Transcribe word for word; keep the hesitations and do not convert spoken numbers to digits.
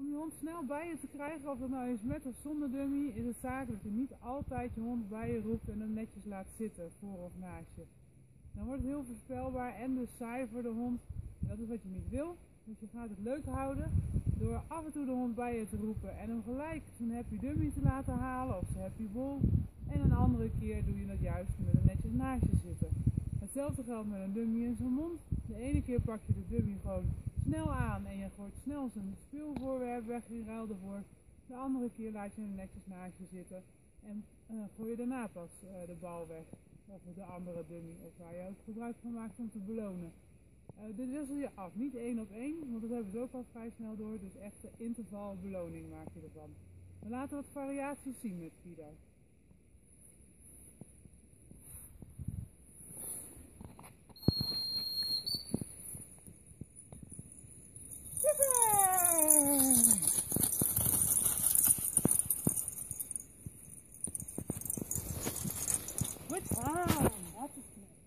Om je hond snel bij je te krijgen, of dat nou is met of zonder dummy, is het zaak dat je niet altijd je hond bij je roept en hem netjes laat zitten, voor of naast je. Dan wordt het heel voorspelbaar en dus saai voor de hond. En dat is wat je niet wil. Dus je gaat het leuk houden door af en toe de hond bij je te roepen en hem gelijk zijn happy dummy te laten halen of zijn happy bol. En een andere keer doe je dat juist met een netjes naast je zitten. Hetzelfde geldt met een dummy in zijn mond. De ene keer pak je de dummy gewoon snel aan en je gooit snel zijn speelvoorwerp weg in ruil ervoor. De andere keer laat je hem netjes naast je zitten en uh, gooi je daarna pas uh, de bal weg. Of de andere dummy, of waar je ook gebruik van maakt om te belonen. Uh, dit wissel je af, niet één op één, want dat hebben ze ook al vrij snel door. Dus echt de interval beloning maak je ervan. We laten wat variaties zien met Fido. Goed aan, dat is het.